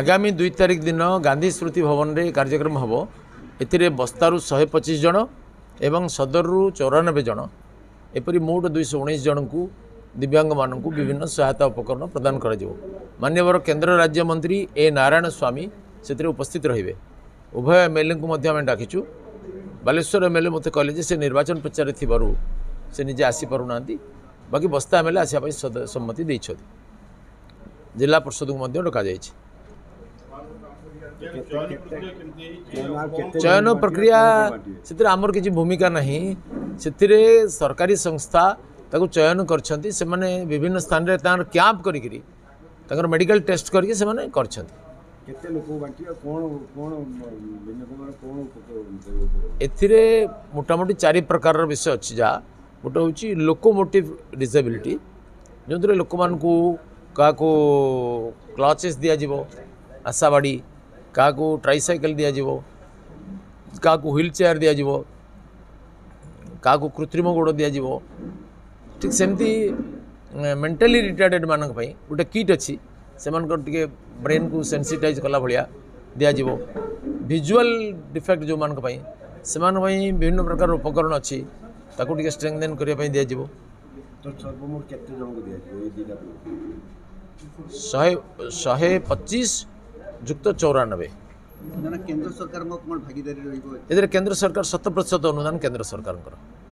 आगामी 2 तारिख दिन गांधी स्मृति भवन रे कार्यक्रम हम ए बस्तारू 125 जन एवं सदरु 94 जन एपरी मोट 219 जन को दिव्यांग मानक विभिन्न सहायता उपकरण प्रदान कर मान्यवर केंद्र राज्य मंत्री ए नारायण स्वामी से उपस्थित रहिबे। उभय एमएलए को डाकिचु। बालेश्वर एमएलए मत कहले से निर्वाचन प्रचार थिबारु से निजे आसी पारु नांती, बाकी बस्ता एमएलए आसिया सम्मति देइछथि। जिला परिषद को डका जाइछि। चयन प्रक्रिया से आमर किसी भूमिका नहीं, से सरकारी संस्था ताको चयन करछंती। से माने विभिन्न स्थान रे तार कैंप करिकरी ताकर मेडिकल टेस्ट करके से माने करछंती। केते लोक बांटी कोन कोन भिन्न कोन एथिरे मोटामोटी 4 प्रकार विषय अछि। जा गोटे होची लोकोमोटिव डिसेबिलिटी, जो लोक मान को का को क्लचेस दिया जीवो, आशाबाड़ी क्या ट्राइसाइकल दि जाव, क्या व्हील चेयर दि जाव, क्या कृत्रिम गोड़ दि जाव। ठीक सेमती मेंटली रिटार्डेड मानक पई गोटे किट अच्छी से ब्रेन को सेंसिटाइज कला भाया दि जाव। विजुअल डिफेक्ट जो मानक पई से विभिन्न प्रकार उपकरण अच्छी ताकू टिके स्ट्रेंथेन करने दि जाव। तो सर्वमोट केते जन को दिया दिया 125 जुक्त 94। केंद्र सरकार भागीदारी केंद्र सरकार 100% अनुदान केंद्र सरकार।